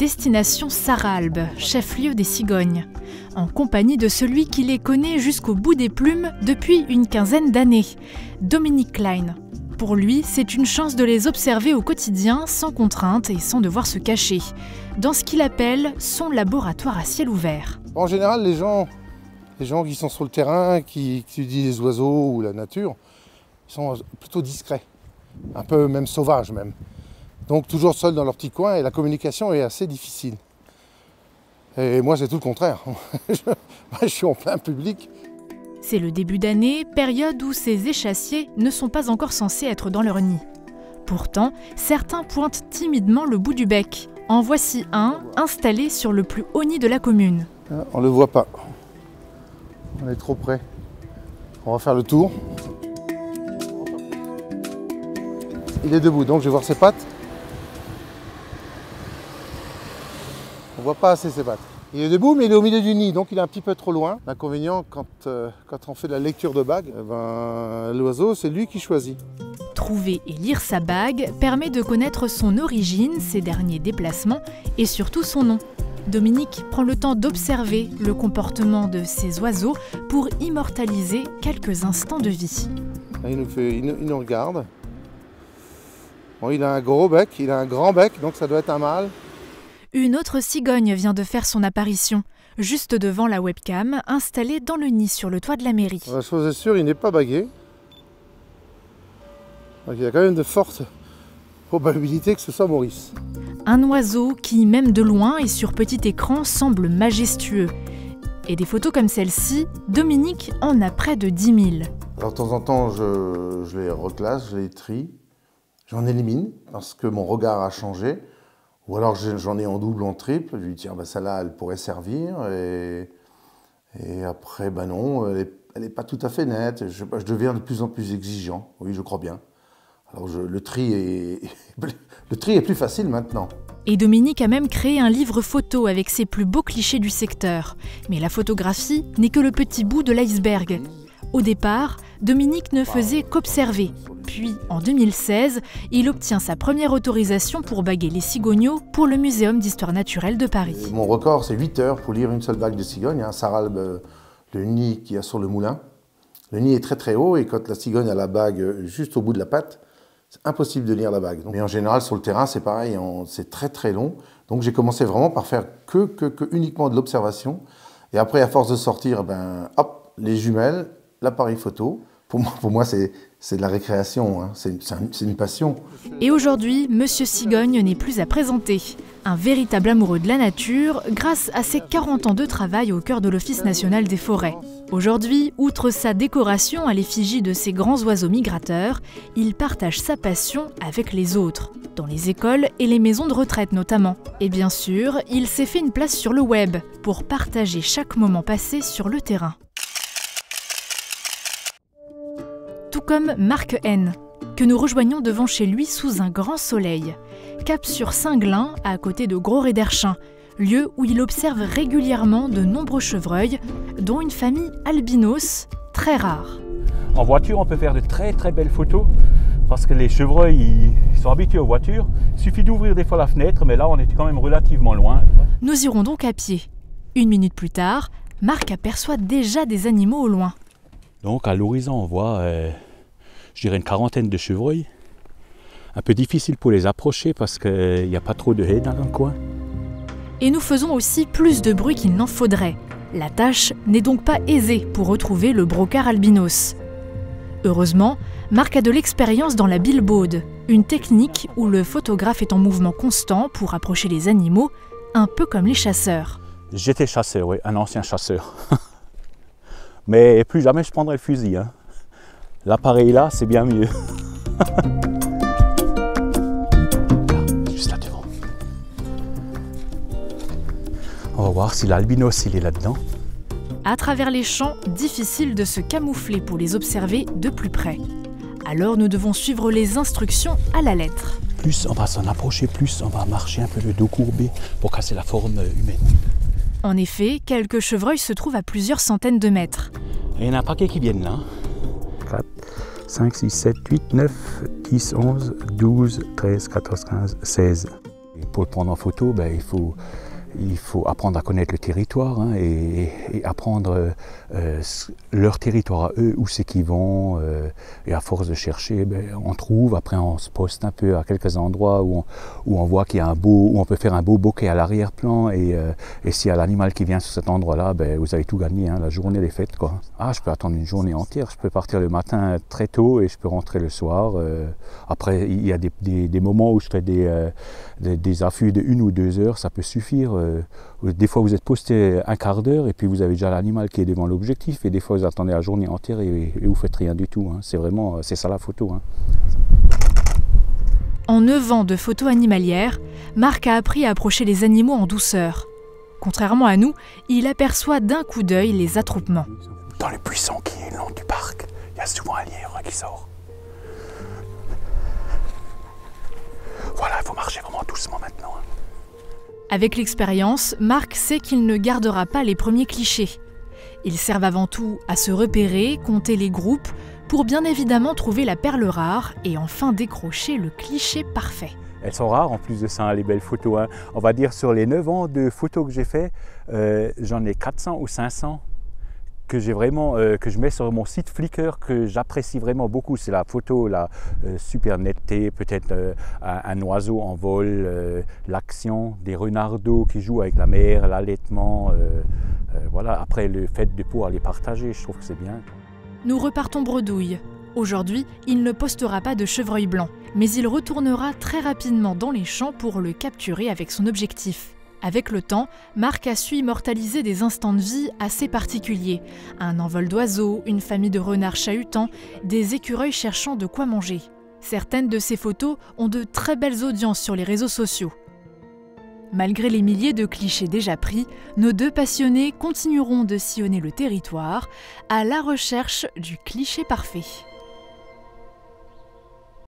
Destination Sarralbe, chef-lieu des cigognes, en compagnie de celui qui les connaît jusqu'au bout des plumes depuis une quinzaine d'années, Dominique Klein. Pour lui, c'est une chance de les observer au quotidien, sans contrainte et sans devoir se cacher, dans ce qu'il appelle son laboratoire à ciel ouvert. En général, les gens qui sont sur le terrain, qui étudient les oiseaux ou la nature, ils sont plutôt discrets, un peu même sauvages même. Donc toujours seuls dans leur petit coin et la communication est assez difficile. Et moi c'est tout le contraire, je suis en plein public. C'est le début d'année, période où ces échassiers ne sont pas encore censés être dans leur nid. Pourtant, certains pointent timidement le bout du bec. En voici un, installé sur le plus haut nid de la commune. On ne le voit pas, on est trop près. On va faire le tour. Il est debout, donc je vais voir ses pattes. On ne voit pas assez ses pattes. Il est debout, mais il est au milieu du nid, donc il est un petit peu trop loin. L'inconvénient, quand on fait de la lecture de bague, l'oiseau, c'est lui qui choisit. Trouver et lire sa bague permet de connaître son origine, ses derniers déplacements et surtout son nom. Dominique prend le temps d'observer le comportement de ces oiseaux pour immortaliser quelques instants de vie. Il nous regarde. Bon, il a un gros bec, il a un grand bec, donc ça doit être un mâle. Une autre cigogne vient de faire son apparition, juste devant la webcam, installée dans le nid sur le toit de la mairie. La chose est sûre, il n'est pas bagué. Donc il y a quand même de fortes probabilités que ce soit Maurice. Un oiseau qui, même de loin et sur petit écran, semble majestueux. Et des photos comme celle-ci, Dominique en a près de 10 000. Alors de temps en temps, je les reclasse, je les trie, j'en élimine parce que mon regard a changé. Ou alors j'en ai en double, en triple, je lui dis tiens, celle-là elle pourrait servir, et après non, elle n'est pas tout à fait nette, je deviens de plus en plus exigeant, oui je crois bien. Alors le tri est plus facile maintenant. Et Dominique a même créé un livre photo avec ses plus beaux clichés du secteur. Mais la photographie n'est que le petit bout de l'iceberg. Au départ, Dominique ne faisait qu'observer. Puis, en 2016, il obtient sa première autorisation pour baguer les cigogneaux pour le Muséum d'histoire naturelle de Paris. Mon record, c'est 8 heures pour lire une seule bague de cigogne. Sarralbe, le nid qu'il y a sur le moulin. Le nid est très très haut et quand la cigogne a la bague juste au bout de la patte, c'est impossible de lire la bague. Mais en général, sur le terrain, c'est pareil, c'est très très long. Donc j'ai commencé vraiment par faire uniquement de l'observation. Et après, à force de sortir, hop, les jumelles, l'appareil photo. Pour moi c'est de la récréation, hein. C'est une passion. Et aujourd'hui, Monsieur Cigogne n'est plus à présenter. Un véritable amoureux de la nature grâce à ses 40 ans de travail au cœur de l'Office national des forêts. Aujourd'hui, outre sa décoration à l'effigie de ces grands oiseaux migrateurs, il partage sa passion avec les autres, dans les écoles et les maisons de retraite notamment. Et bien sûr, il s'est fait une place sur le web pour partager chaque moment passé sur le terrain. Tout comme Marc N, que nous rejoignons devant chez lui sous un grand soleil. Cap sur Singlin, à côté de Gros-Réderchin, lieu où il observe régulièrement de nombreux chevreuils, dont une famille albinos très rare. En voiture, on peut faire de très très belles photos, parce que les chevreuils ils sont habitués aux voitures. Il suffit d'ouvrir des fois la fenêtre, mais là on est quand même relativement loin. Nous irons donc à pied. 1 minute plus tard, Marc aperçoit déjà des animaux au loin. Donc à l'horizon, on voit, je dirais, une quarantaine de chevreuils. Un peu difficile pour les approcher parce qu'il n'y a pas trop de haies dans le coin. Et nous faisons aussi plus de bruit qu'il n'en faudrait. La tâche n'est donc pas aisée pour retrouver le brocard albinos. Heureusement, Marc a de l'expérience dans la billbaude, une technique où le photographe est en mouvement constant pour approcher les animaux, un peu comme les chasseurs. J'étais chasseur, oui, un ancien chasseur. Mais plus jamais je prendrai le fusil. Hein. L'appareil là, c'est bien mieux. Juste là devant. On va voir si l'albinos il est là-dedans. À travers les champs, difficile de se camoufler pour les observer de plus près. Alors nous devons suivre les instructions à la lettre. Plus on va s'en approcher, plus on va marcher un peu le dos courbé pour casser la forme humaine. En effet, quelques chevreuils se trouvent à plusieurs centaines de mètres. Et il y en a un paquet qui viennent là. 4, 5, 6, 7, 8, 9, 10, 11, 12, 13, 14, 15, 16. Pour le prendre en photo, il faut apprendre à connaître le territoire hein, et apprendre leur territoire à eux, où c'est qu'ils vont. Et à force de chercher, on trouve. Après, on se poste un peu à quelques endroits où on voit qu'il y a où on peut faire un beau bokeh à l'arrière-plan. Et s'il y a l'animal qui vient sur cet endroit-là, vous avez tout gagné. Hein, la journée elle est faite, quoi. Ah, je peux attendre une journée entière. Je peux partir le matin très tôt et je peux rentrer le soir. Après, il y a des moments où je fais des affûts de 1 ou 2 heures, ça peut suffire. Des fois vous êtes posté un quart d'heure et puis vous avez déjà l'animal qui est devant l'objectif, et des fois vous attendez la journée entière et vous faites rien du tout. Hein. C'est ça la photo. Hein. En 9 ans de photo animalière, Marc a appris à approcher les animaux en douceur. Contrairement à nous, il aperçoit d'un coup d'œil les attroupements. Dans le buisson qui est le long du parc, il y a souvent un lièvre qui sort. Voilà, il faut marcher vraiment doucement maintenant. Hein. Avec l'expérience, Marc sait qu'il ne gardera pas les premiers clichés. Ils servent avant tout à se repérer, compter les groupes, pour bien évidemment trouver la perle rare et enfin décrocher le cliché parfait. Elles sont rares en plus de ça, hein, les belles photos. Hein. On va dire sur les 9 ans de photos que j'ai fait, j'en ai 400 ou 500 que j'ai vraiment, que je mets sur mon site Flickr, que j'apprécie vraiment beaucoup. C'est la photo, la super netteté, peut-être un oiseau en vol, l'action, des renardeaux qui jouent avec la mer, l'allaitement. Voilà. Après, le fait de pouvoir les partager, je trouve que c'est bien. Nous repartons bredouille. Aujourd'hui, il ne postera pas de chevreuil blanc, mais il retournera très rapidement dans les champs pour le capturer avec son objectif. Avec le temps, Marc a su immortaliser des instants de vie assez particuliers. Un envol d'oiseaux, une famille de renards chahutants, des écureuils cherchant de quoi manger. Certaines de ces photos ont de très belles audiences sur les réseaux sociaux. Malgré les milliers de clichés déjà pris, nos 2 passionnés continueront de sillonner le territoire à la recherche du cliché parfait.